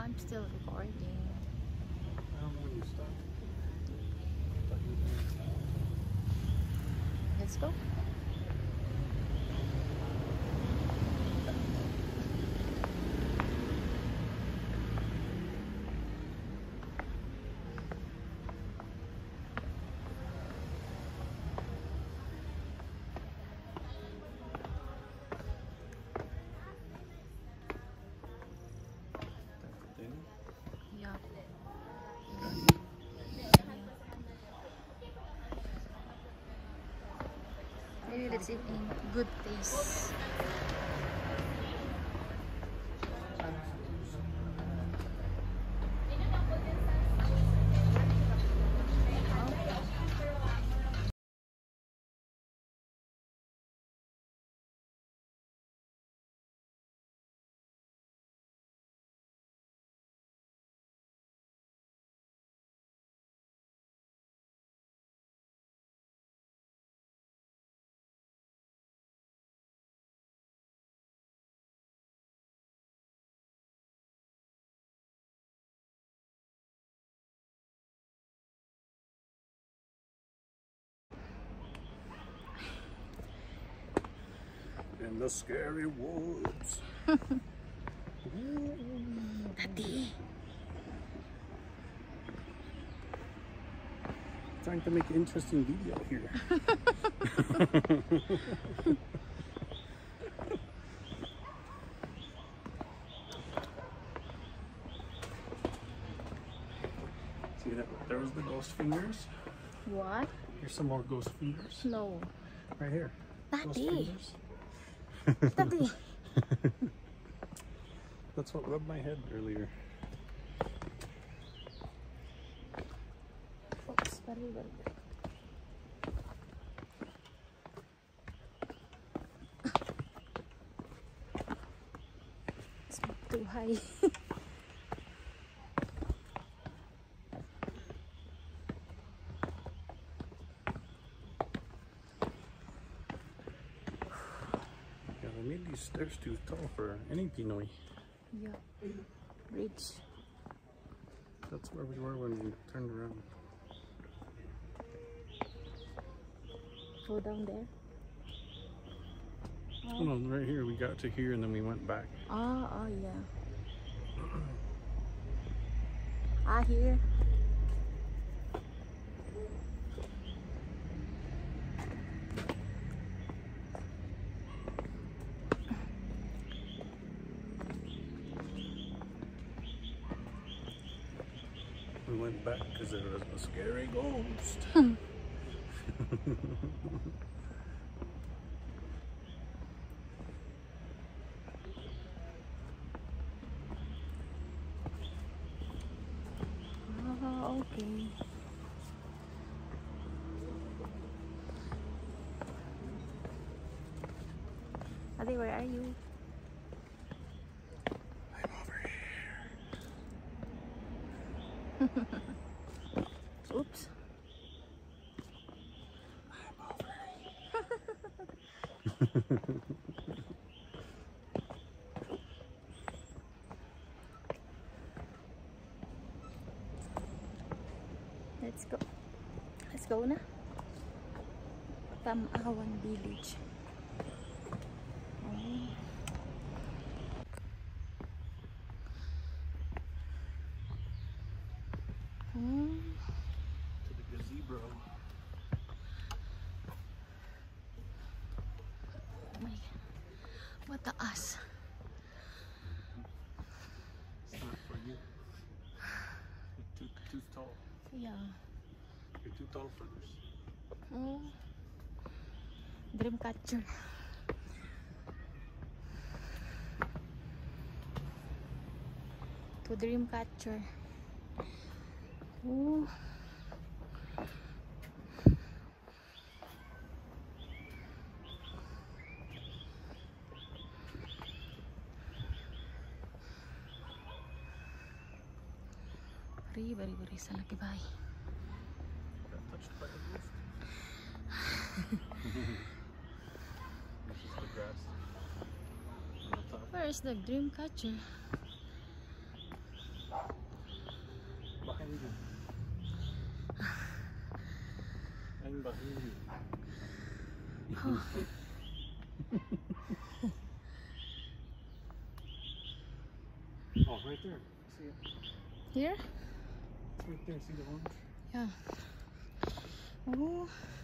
I'm still recording. I don't know when you stop. Let's go. Yeah. Maybe let's eat in good taste. In the scary woods. Daddy. Trying to make an interesting video here. See that? There was the ghost fingers. What? Here's some more ghost fingers. No. Right here. Ghost Daddy. fingers. Daddy. That's what rubbed my head earlier. Focus. Very, very good. It's not too high. Yeah, they made these stairs too tall for any Pinoy. Yeah. Bridge. That's where we were when we turned around. Go down there. Oh no, right here. We got to here and then we went back. Oh, yeah. Here. We went back because there was a scary ghost. Oh, okay. Adi, where are you? I'm over here. Oops. Let's go. Let's go na. Tamawan Village. To the gazebo. My, mataas. It's not for you. You're too tall. Yeah. You're too tall for this. Oh. Dreamcatcher. To Dreamcatcher. Oh. Very, very salaki bhai. Got touched by the ghost. This is the grass on the top. Where is the Dreamcatcher? Bahili. Oh, right there. See it? Here? It's right there. See the orange? Yeah. Oh.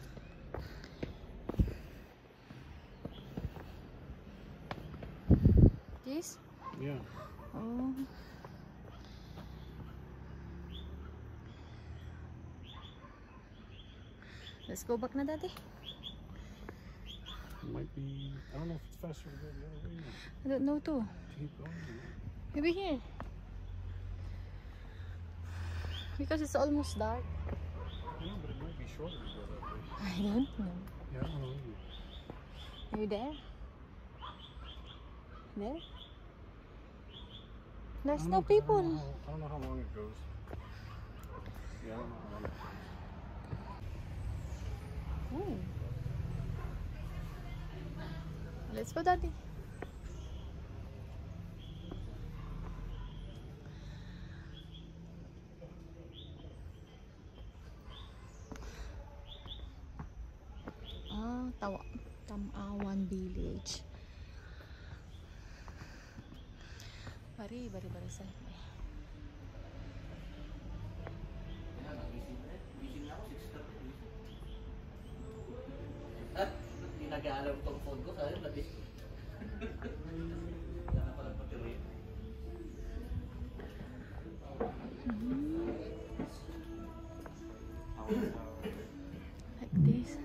This? Yeah. Oh. Let's go back na, Daddy. It might be. I don't know if it's faster to go the other way. I don't know too. Keep going. Maybe here. Because it's almost dark. I know, but it might be shorter to go that way. I don't know. Yeah, I don't know either. Maybe there? There? There's no people. I don't know how long it goes. Yeah, I don't know how long it goes. Oh. Let's go, Daddy. Ah, Tamawan Village. Bari sa. Hindi nag-aalam tong phone ko, sabi labis. Wala na palang battery. Like this.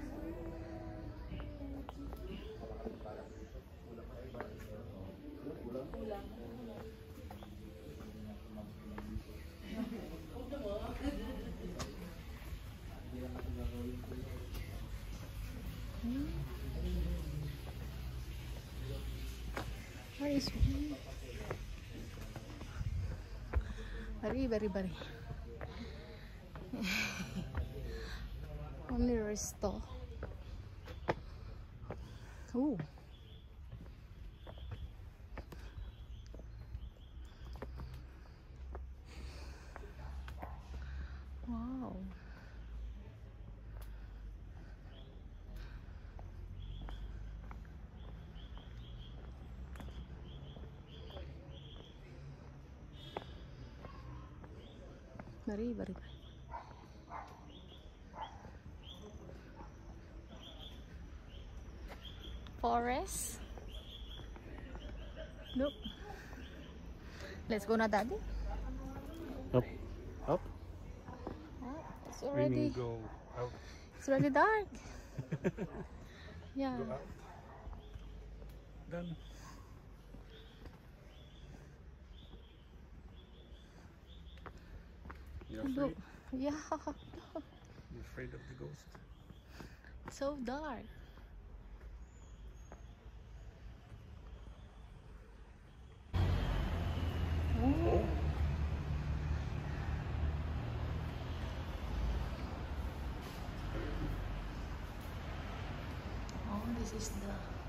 Where is he? Bari. Only resto. Ooh. Wow. Bari. Forest. Nope. Let's go na, Daddy. Up. Oh, it's already. Meaning go out. It's already dark. Yeah. Go out. Done. You're Look. afraid? Yeah. You're afraid of the ghost? So dark. Oh. Oh, this is the